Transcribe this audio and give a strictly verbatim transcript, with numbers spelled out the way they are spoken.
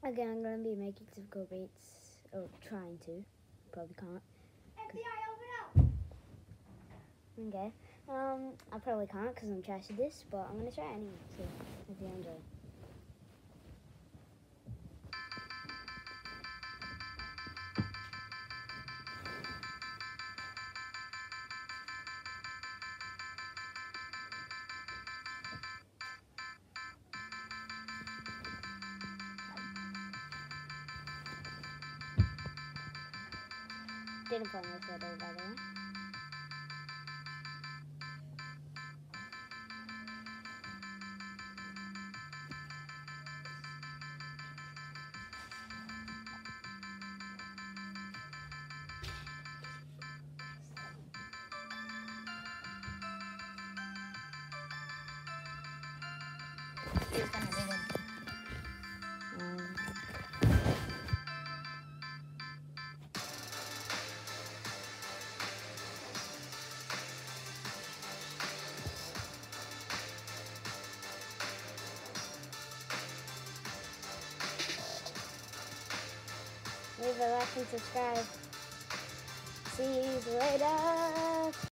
Again, I'm going to be making some cool beats, or trying to. Probably can't. F B I, open up! Okay. Um, I probably can't because I'm trash at this, but I'm going to try anyway, so hope you enjoy. Didn't plan this at all, by the way. Um, leave a like and subscribe. See you later.